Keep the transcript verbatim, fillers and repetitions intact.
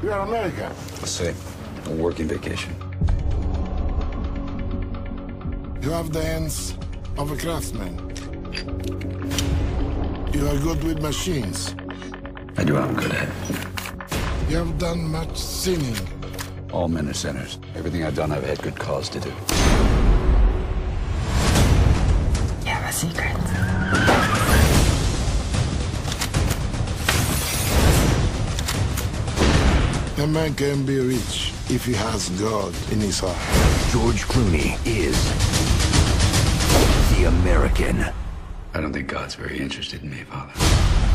You are American. Let's say, a working vacation. You have the hands of a craftsman. You are good with machines. I do what I'm good at. You have done much sinning. All men are sinners. Everything I've done, I've had good cause to do. You have a secret. A man can be rich if he has God in his heart. George Clooney is the American. I don't think God's very interested in me, Father.